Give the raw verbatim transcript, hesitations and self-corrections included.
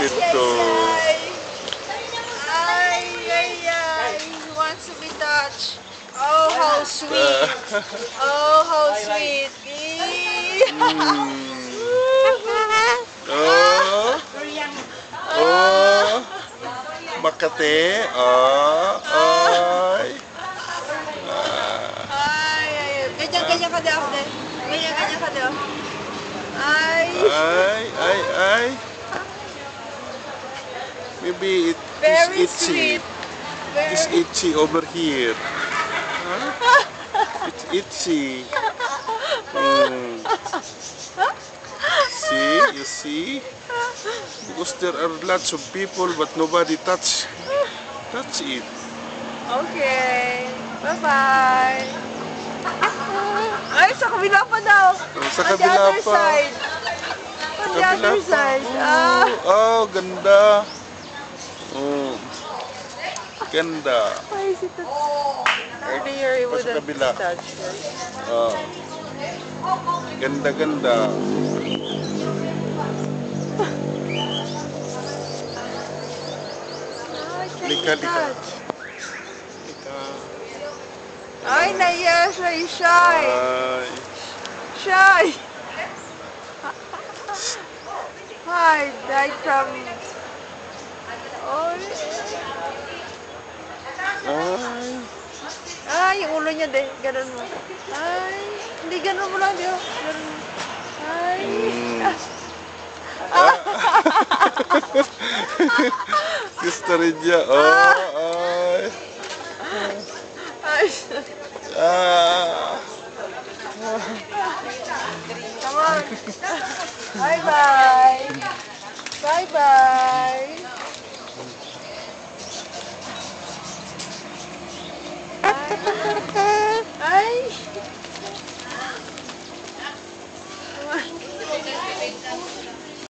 dito. Ay, ay, ay. He wants to be touched. Oh, how sweet. Oh, how sweet. Mm. Oh. Oh. Makate. Oh. Ay. Ay, ay, ay. Ganyan-ganyan ka daw, Abde. Ganyan-ganyan ka daw. Ay. Ay, ay, ay. Maybe it is Very itchy. sweet. It is Very. itchy over here. Huh? It's itchy. Hmm. See, you see? Because there are lots of people but nobody touch touch it. Okay. Bye-bye. Ay, sa kabila pa daw. Oh, sa On the kabila other pa. side. On the Kabila other pa. side. Ah. Oh, oh, ganda. Oh. Ganda. Why is it that earlier it Pa sa wouldn't kabila. touch her? Oh. Ganda, ganda. Ay, can Lika, you lika. touch? Lika. Ay, naiya siya. He's shy. Ay. Shy. Hide. Hide from... Oh, Ay. ay, yung ulo niya, de. Ganun mo. Ay, hindi ganun mo lang, di ba? Ganun mo. Ay. Mm. Sister Lydia. Oh, ay. Ay. Ah. Come on. Bye-bye. Bye-bye. Ay. Ay.